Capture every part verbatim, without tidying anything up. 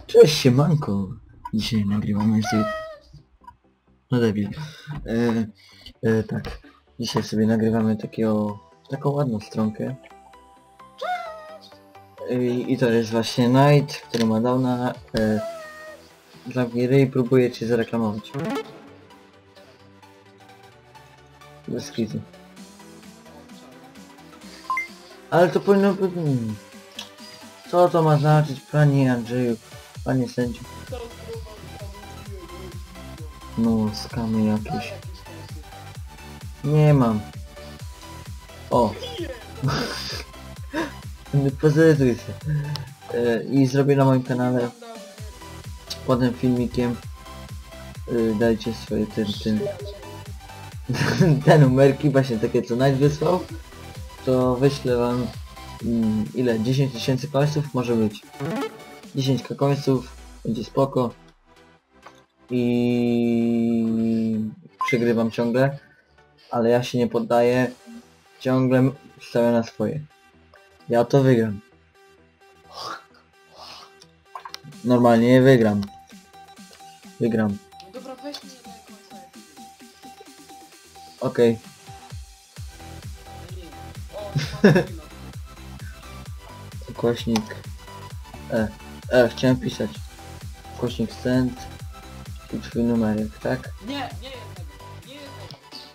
Cześć, siemanko. Dzisiaj nagrywamy sobie... No debil. E, e, tak. Dzisiaj sobie nagrywamy takiego... taką ładną stronkę. I, i to jest właśnie Night, który ma downa. E, zamknij ryj i próbuje cię zareklamować. Bez kitu. Ale to powinno być... hmm. Co to ma znaczyć, panie Andrzeju? Panie sędziu. No, skamy jakieś. Nie mam. O. Prezentuj się. E, I zrobię na moim kanale pod tym filmikiem. E, dajcie swoje ten, ten, te numerki, właśnie takie co Night wysłał. To wyślę wam mm, ile? dziesięć tysięcy końców może być. dziesięć końców, będzie spoko. I przegrywam ciągle, ale ja się nie poddaję. Ciągle stawiam na swoje. Ja to wygram. Normalnie wygram. Wygram. No dobra, weź mnie na końca. Okej. Okay. O, Kośnik. E. E, chciałem pisać. Kośnik send. I twój numerek, tak? nie, nie jednego, nie jednego.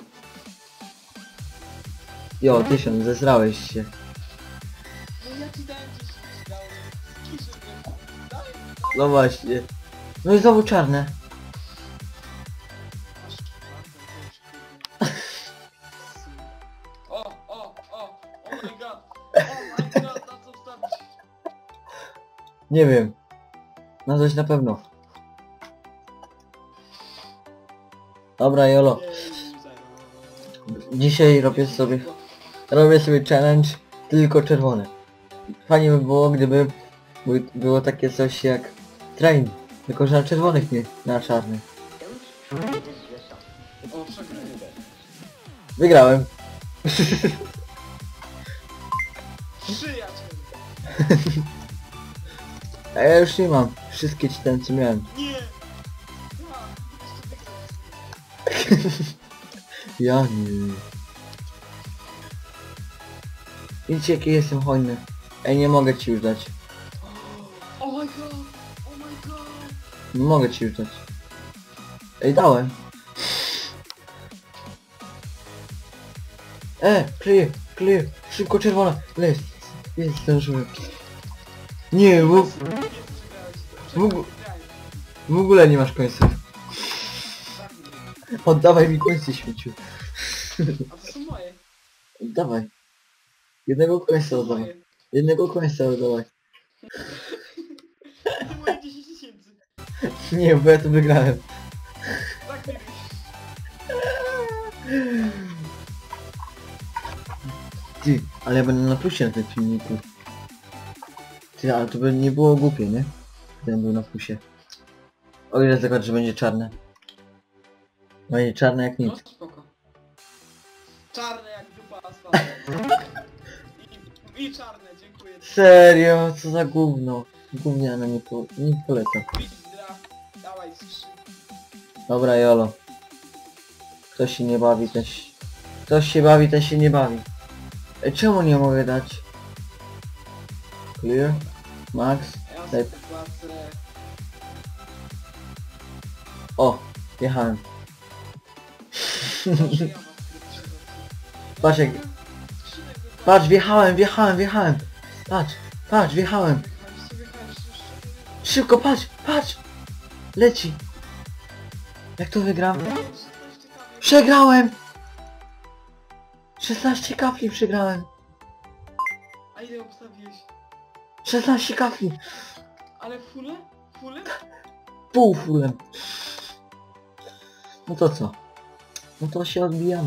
Jo, tysiąc, zesrałeś się. No ja ci dałem gdzieś dałem kiszy, więc daj, No właśnie. No i znowu czarne. masz czwartą, O, o, o, oh my god, oh my god, na co wstawić? Nie wiem. Na coś na pewno. Dobra, Jolo. Dzisiaj robię sobie... Robię sobie challenge tylko czerwone. Fajnie by było, gdyby by było takie coś jak train. Tylko że na czerwonych, nie na czarnych. O, przegrałem. Wygrałem. Przyjaciel. A ja już nie mam. Wszystkie ci ten co miałem. Nie. Ja, jeszcze wygrałem. Ja nie. Widzicie jaki jestem hojny. Ej, nie mogę ci już dać. Oh my god, oh my god. Nie mogę ci już dać. Ej, dałem. E, clear, clear. Szybko czerwona. Jest, jest, zdążyłem. Nie, bo w, ogó- w ogóle nie masz końców. Oddawaj mi końce, śmieciu. A to są moje. Oddawaj. Jednego końca To są oddawaj. moje. Jednego końca oddawaj. To moje dziesięć tysięcy. Nie, bo ja to wygrałem. Tak nie Ty, ale ja będę na plusie na tym filmiku. Ty, ale to by nie było głupie, nie? Gdybym był na plusie. O ile zakład, że będzie czarne. Będzie czarne jak No nic. spoko. Czarne jak dupa asfaltu. I, I czarne, dziękuję. Serio, co za gówno. Gówniane nie, po, nie polecam. Wizdra, dawaj skrzyn. Dobra, Jolo. Kto się nie bawi, ten się... Kto się bawi, ten się nie bawi. Ej, czemu nie mogę dać? Clear? Max? Ja Tak. sobie płacę. O, jechałem. Dobrze, ja was Patrz jak... Skrzynek wybrałem. Patrz, wjechałem, wjechałem, wjechałem. Patrz, patrz, wjechałem. Wybrałeś sobie hajs, jeszcze- Szybko, patrz, patrz. Leci. Jak to wygram? szesnaście kawek. Przegrałem! szesnaście kafli przegrałem. A ile obstawiłeś? szesnaście kafli. Ale fule? Fule? Pół fulem. No to co? No to się odbijamy.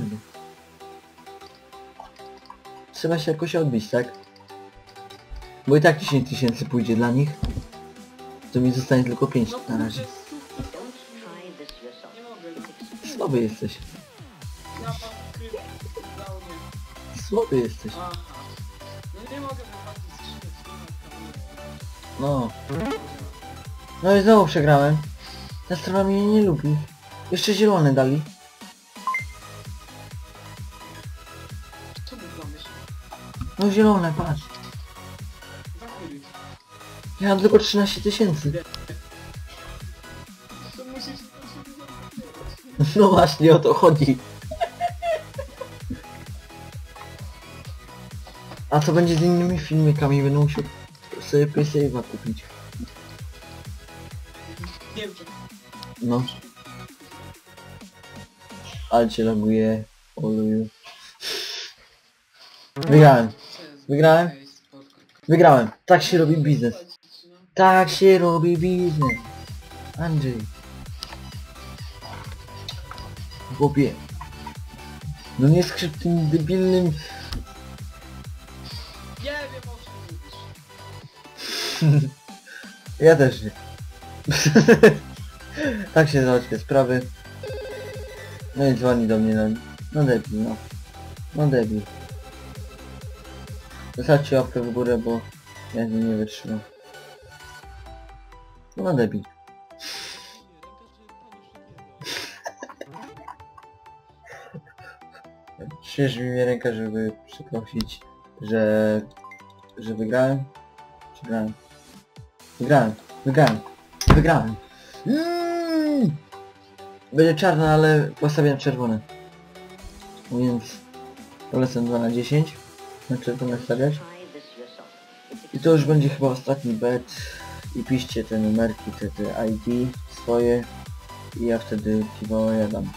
Trzeba się jakoś odbić, tak? Bo i tak dziesięć tysięcy pójdzie dla nich. To mi zostanie tylko pięć No na kurde, razie. super. Nie mogę. Słaby jesteś. Ja pan skrypt dał nie. Słaby jesteś. Aha. No nie mogę wypłacić skrzynek. No. No i znowu przegrałem. Ta strona mnie nie lubi. Jeszcze zielone dali. Co my mamy się? No zielone, patrz. Zakury. Ja mam tylko trzynaście tysięcy. To musisz to sobie zapomnieć. No właśnie o to chodzi. A co będzie z innymi filmikami? Będę musiał sobie PlaySave'a kupić. Nie wiem. No. Ale cię loguje. Oluju. Wygrałem. Wygrałem? Wygrałem. Tak się robi biznes. Tak się robi biznes. Andrzej. Chłopie. No nie skrzyp tym debilnym... Nie wiem o czym mówisz. Ja też nie. Tak się załatwia sprawy. No i dzwoni do mnie, no, no debil, no. No debil. Zostawcie łapkę w górę, bo ja nie, nie wytrzymam. No debil. Trzyż mi mnie ręka, żeby przeprosić, że... że wygrałem. Przegrałem. Wygrałem. Wygrałem. Wygrałem. Mm! Będzie czarna, ale postawiam czerwone. Więc polecam dwa na dziesięć. Na czerwone stawiać. I to już będzie chyba ostatni bet. I piszcie te numerki, te, te I D swoje. I ja wtedy piwo jadam.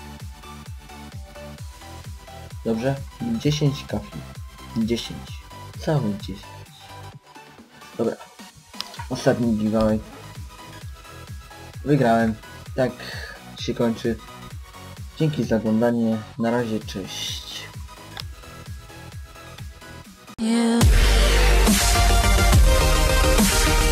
Dobrze? dziesięć kafli. dziesięć. Cały dziesięć. Dobra. Ostatni giveaway. Wygrałem. Tak się kończy. Dzięki za oglądanie. Na razie, cześć. Yeah.